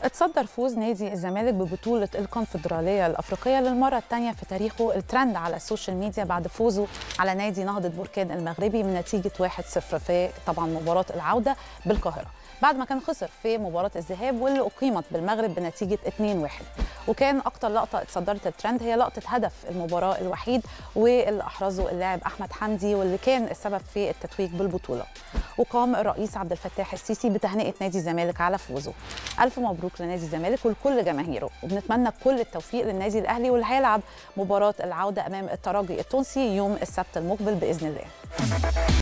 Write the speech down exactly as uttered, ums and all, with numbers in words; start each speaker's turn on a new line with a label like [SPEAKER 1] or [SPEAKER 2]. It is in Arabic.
[SPEAKER 1] اتصدر فوز نادي الزمالك ببطولة الكونفدرالية الأفريقية للمرة الثانية في تاريخه الترند على السوشيال ميديا بعد فوزه على نادي نهضة بركان المغربي من نتيجة واحد صفر في طبعا مباراة العودة بالقاهرة، بعد ما كان خسر في مباراة الذهاب واللي أقيمت بالمغرب بنتيجة اتنين واحد. وكان أكتر لقطة اتصدرت الترند هي لقطة هدف المباراة الوحيد واللي أحرزه اللاعب أحمد حمدي واللي كان السبب في التتويج بالبطولة. وقام الرئيس عبد الفتاح السيسي بتهنئة نادي الزمالك على فوزه. ألف مبروك لنادي الزمالك ولكل جماهيره، وبنتمنى كل التوفيق للنادي الأهلي واللي هيلعب مباراة العودة أمام الترجي التونسي يوم السبت المقبل بإذن الله.